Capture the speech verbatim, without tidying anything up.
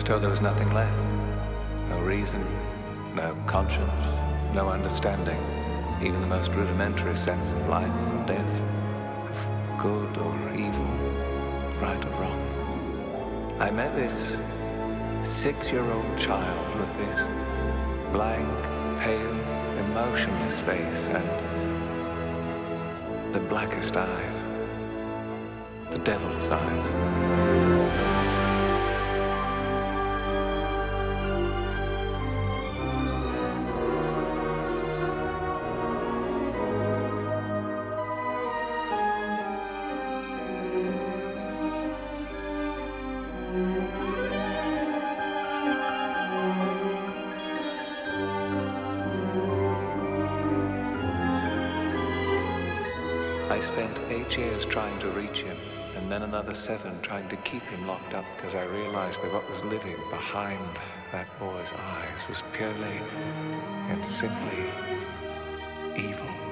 till there was nothing left. No reason, no conscience, no understanding, even the most rudimentary sense of life and death, of good or evil, right or wrong. I met this six-year-old child with this blank, pale, emotionless face and the blackest eyes, the devil's eyes. I spent eight years trying to reach him, and then another seven trying to keep him locked up because I realized that what was living behind that boy's eyes was purely and simply evil.